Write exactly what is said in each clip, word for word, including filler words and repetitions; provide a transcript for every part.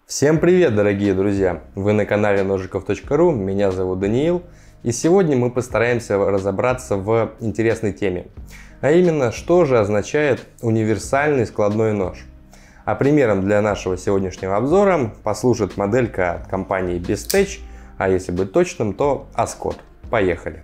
Всем привет, дорогие друзья! Вы на канале ножиков точка ру, меня зовут Даниил, и сегодня мы постараемся разобраться в интересной теме, а именно, что же означает универсальный складной нож. А примером для нашего сегодняшнего обзора послужит моделька от компании Bestech, а если быть точным, то Ascot. Поехали!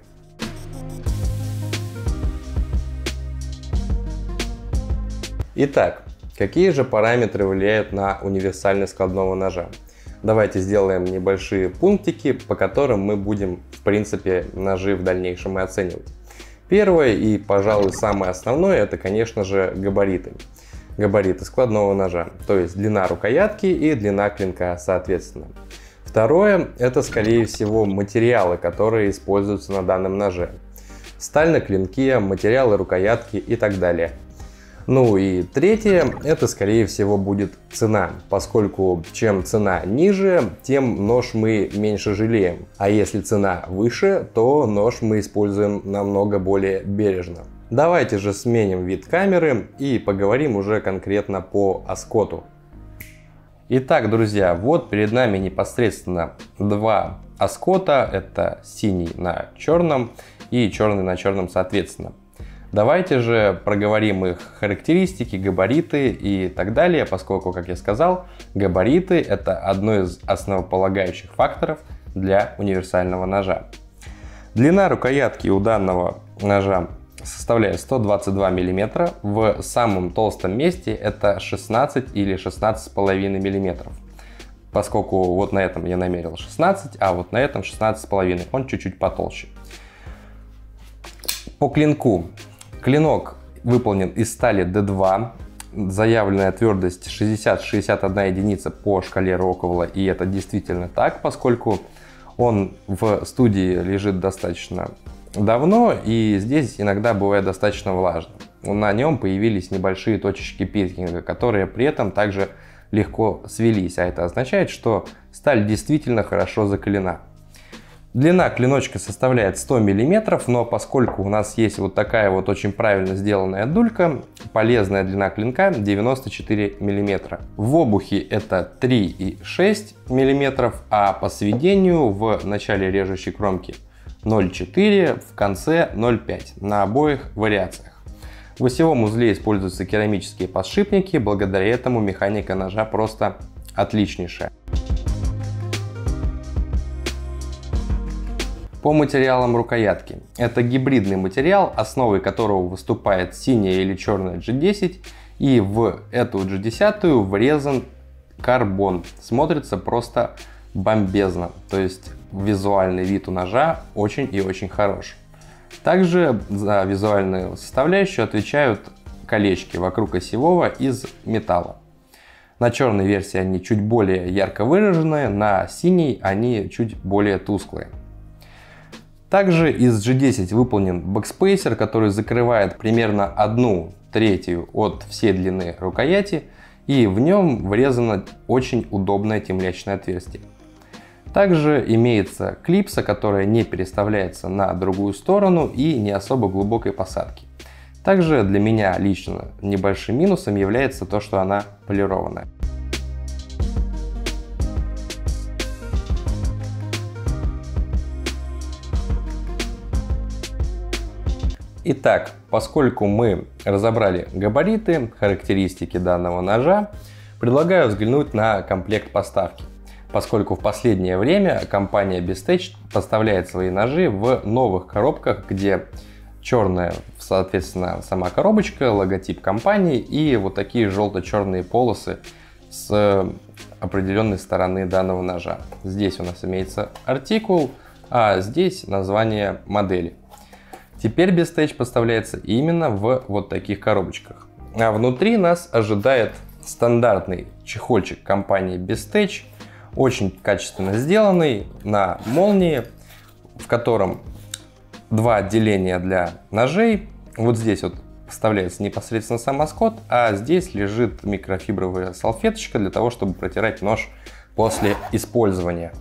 Итак, какие же параметры влияют на универсальность складного ножа? Давайте сделаем небольшие пунктики, по которым мы будем, в принципе, ножи в дальнейшем и оценивать. Первое и, пожалуй, самое основное, это, конечно же, габариты. Габариты складного ножа, то есть длина рукоятки и длина клинка, соответственно. Второе, это, скорее всего, материалы, которые используются на данном ноже. Сталь на клинке, материалы рукоятки и так далее. Ну и третье, это скорее всего будет цена, поскольку чем цена ниже, тем нож мы меньше жалеем. А если цена выше, то нож мы используем намного более бережно. Давайте же сменим вид камеры и поговорим уже конкретно по Ascot. Итак, друзья, вот перед нами непосредственно два Ascot, это синий на черном и черный на черном соответственно. Давайте же проговорим их характеристики, габариты и так далее, поскольку, как я сказал, габариты – это одно из основополагающих факторов для универсального ножа. Длина рукоятки у данного ножа составляет сто двадцать два миллиметра, в самом толстом месте это шестнадцать или шестнадцать с половиной миллиметров. Поскольку вот на этом я намерил шестнадцать, а вот на этом шестнадцать с половиной, он чуть-чуть потолще. По клинку. Клинок выполнен из стали дэ два, заявленная твердость шестьдесят — шестьдесят одна единица по шкале Роквелла, и это действительно так, поскольку он в студии лежит достаточно давно, и здесь иногда бывает достаточно влажно. На нем появились небольшие точечки пиркинга, которые при этом также легко свелись, а это означает, что сталь действительно хорошо закалена. Длина клиночка составляет сто миллиметров, но поскольку у нас есть вот такая вот очень правильно сделанная дулька, полезная длина клинка девяносто четыре миллиметра. В обухе это три и шесть миллиметров, а по сведению в начале режущей кромки ноль целых четыре, в конце ноль целых пять на обоих вариациях. В осевом узле используются керамические подшипники, благодаря этому механика ножа просто отличнейшая. По материалам рукоятки. Это гибридный материал, основой которого выступает синяя или черная джи десять, и в эту джи десять врезан карбон. Смотрится просто бомбезно, то есть визуальный вид у ножа очень и очень хорош. Также за визуальную составляющую отвечают колечки вокруг осевого из металла. На черной версии они чуть более ярко выраженные, на синей они чуть более тусклые. Также из джи десять выполнен бэкспейсер, который закрывает примерно одну третью от всей длины рукояти, и в нем врезано очень удобное темлячное отверстие. Также имеется клипса, которая не переставляется на другую сторону и не особо глубокой посадки. Также для меня лично небольшим минусом является то, что она полированная. Итак, поскольку мы разобрали габариты, характеристики данного ножа, предлагаю взглянуть на комплект поставки, поскольку в последнее время компания Bestech поставляет свои ножи в новых коробках, где черная, соответственно, сама коробочка, логотип компании и вот такие желто-черные полосы с определенной стороны данного ножа. Здесь у нас имеется артикул, а здесь название модели. Теперь Bestech поставляется именно в вот таких коробочках. А внутри нас ожидает стандартный чехольчик компании Bestech, очень качественно сделанный, на молнии, в котором два отделения для ножей. Вот здесь вот вставляется непосредственно сам Ascot, а здесь лежит микрофибровая салфеточка для того, чтобы протирать нож после использования.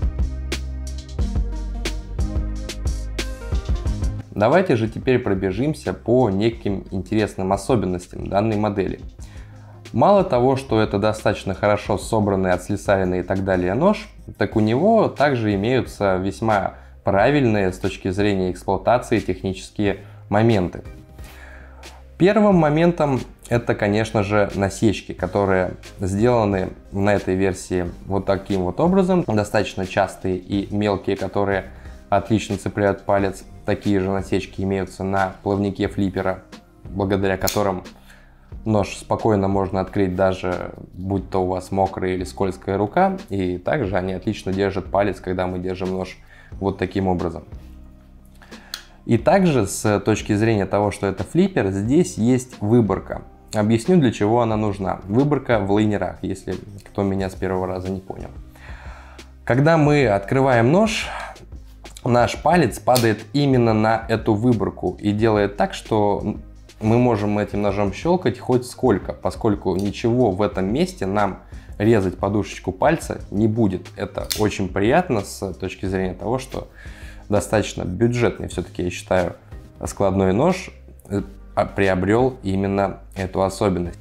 Давайте же теперь пробежимся по неким интересным особенностям данной модели. Мало того, что это достаточно хорошо собранный, отслесаренный и так далее нож, так у него также имеются весьма правильные с точки зрения эксплуатации технические моменты. Первым моментом это, конечно же, насечки, которые сделаны на этой версии вот таким вот образом. Достаточно частые и мелкие, которые отлично цепляют палец. Такие же насечки имеются на плавнике флиппера, благодаря которым нож спокойно можно открыть, даже будь то у вас мокрая или скользкая рука. И также они отлично держат палец, когда мы держим нож вот таким образом. И также с точки зрения того, что это флиппер, здесь есть выборка. Объясню, для чего она нужна. Выборка в лайнерах, если кто меня с первого раза не понял. Когда мы открываем нож, наш палец падает именно на эту выборку и делает так, что мы можем этим ножом щелкать хоть сколько, поскольку ничего в этом месте нам резать подушечку пальца не будет. Это очень приятно с точки зрения того, что достаточно бюджетный, все-таки я считаю, складной нож приобрел именно эту особенность.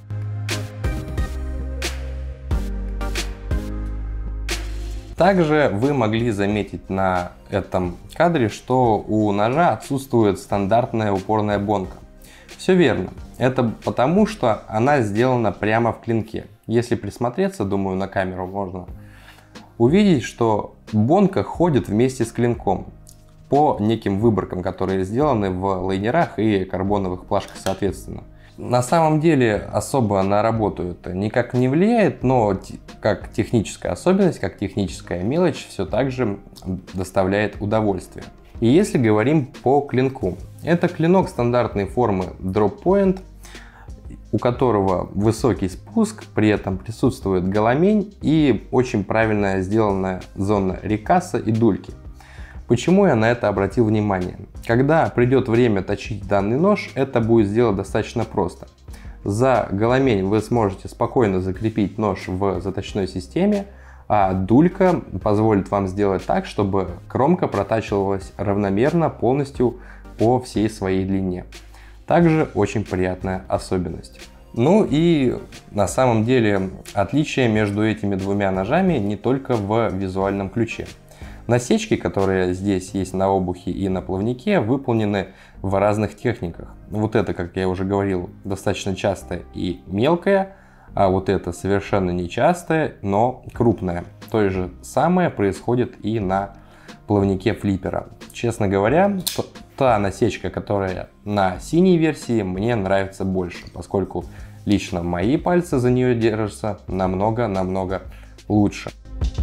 Также вы могли заметить на этом кадре, что у ножа отсутствует стандартная упорная бонка. Все верно. Это потому, что она сделана прямо в клинке. Если присмотреться, думаю, на камеру можно увидеть, что бонка ходит вместе с клинком по неким выборкам, которые сделаны в лайнерах и карбоновых плашках соответственно. На самом деле особо на работу это никак не влияет, но как техническая особенность, как техническая мелочь все так же доставляет удовольствие. И если говорим по клинку, это клинок стандартной формы Drop Point, у которого высокий спуск, при этом присутствует голомень и очень правильно сделанная зона рикаса и дульки. Почему я на это обратил внимание? Когда придет время точить данный нож, это будет сделать достаточно просто. За голомень вы сможете спокойно закрепить нож в заточной системе, а дулька позволит вам сделать так, чтобы кромка протачивалась равномерно полностью по всей своей длине. Также очень приятная особенность. Ну и на самом деле отличие между этими двумя ножами не только в визуальном ключе. Насечки, которые здесь есть на обухе и на плавнике, выполнены в разных техниках. Вот это, как я уже говорил, достаточно частая и мелкая, а вот это совершенно нечастая, но крупная. То же самое происходит и на плавнике флиппера. Честно говоря, та насечка, которая на синей версии, мне нравится больше, поскольку лично мои пальцы за нее держатся намного-намного лучше.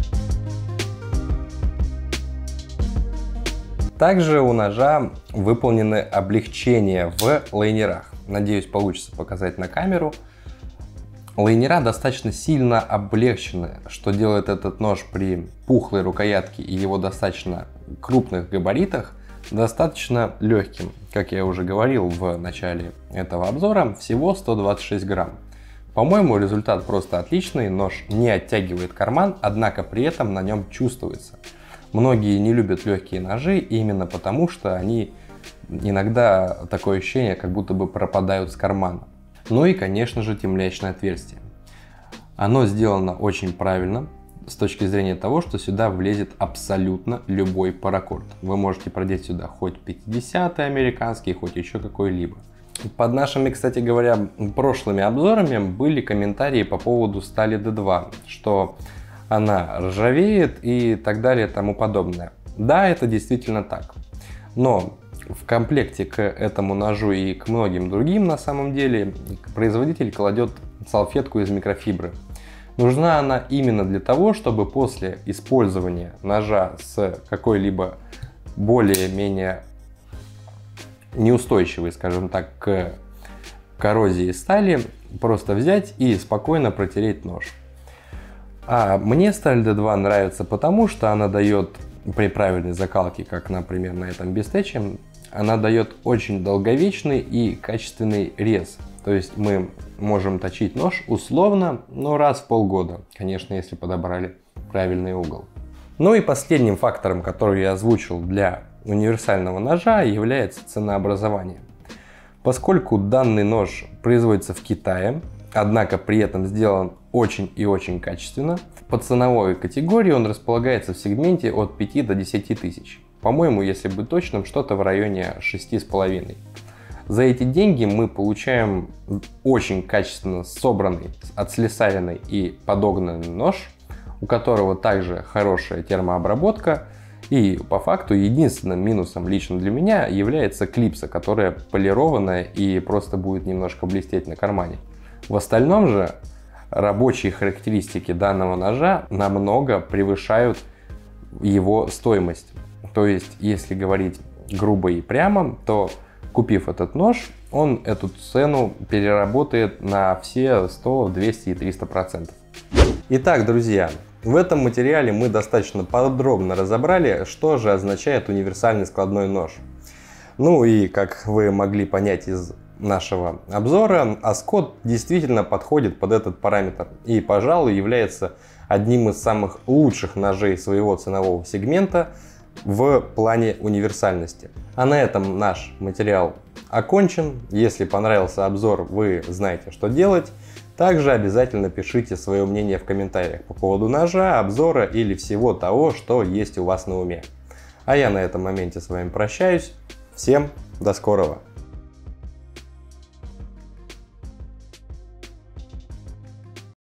Также у ножа выполнены облегчения в лайнерах. Надеюсь, получится показать на камеру. Лайнера достаточно сильно облегчены, что делает этот нож при пухлой рукоятке и его достаточно крупных габаритах достаточно легким. Как я уже говорил в начале этого обзора, всего сто двадцать шесть грамм. По-моему, результат просто отличный. Нож не оттягивает карман, однако при этом на нем чувствуется. Многие не любят легкие ножи именно потому, что они иногда такое ощущение, как будто бы пропадают с кармана. Ну и, конечно же, темлячное отверстие. Оно сделано очень правильно с точки зрения того, что сюда влезет абсолютно любой паракорд. Вы можете продеть сюда хоть пятидесятый американский, хоть еще какой-либо. Под нашими, кстати говоря, прошлыми обзорами были комментарии по поводу стали дэ два, что она ржавеет и так далее и тому подобное. Да, это действительно так. Но в комплекте к этому ножу и к многим другим на самом деле производитель кладет салфетку из микрофибры. Нужна она именно для того, чтобы после использования ножа с какой-либо более-менее неустойчивой, скажем так, к коррозии стали, просто взять и спокойно протереть нож. А мне сталь дэ два нравится потому, что она дает при правильной закалке, как, например, на этом бестече, она дает очень долговечный и качественный рез. То есть мы можем точить нож условно, но раз в полгода, конечно, если подобрали правильный угол. Ну и последним фактором, который я озвучил для универсального ножа, является ценообразование. Поскольку данный нож производится в Китае, однако при этом сделан очень и очень качественно. По ценовой категории он располагается в сегменте от пяти до десяти тысяч. По-моему, если быть точным, что-то в районе шести с половиной. За эти деньги мы получаем очень качественно собранный, отслесаренный и подогнанный нож, у которого также хорошая термообработка. И по факту единственным минусом лично для меня является клипса, которая полированная и просто будет немножко блестеть на кармане. В остальном же рабочие характеристики данного ножа намного превышают его стоимость. То есть, если говорить грубо и прямо, то купив этот нож, он эту цену переработает на все сто, двести и триста процентов. Итак, друзья, в этом материале мы достаточно подробно разобрали, что же означает универсальный складной нож. Ну и как вы могли понять из нашего обзора, Ascot действительно подходит под этот параметр и, пожалуй, является одним из самых лучших ножей своего ценового сегмента в плане универсальности. А на этом наш материал окончен. Если понравился обзор, вы знаете, что делать. Также обязательно пишите свое мнение в комментариях по поводу ножа, обзора или всего того, что есть у вас на уме. А я на этом моменте с вами прощаюсь. Всем до скорого!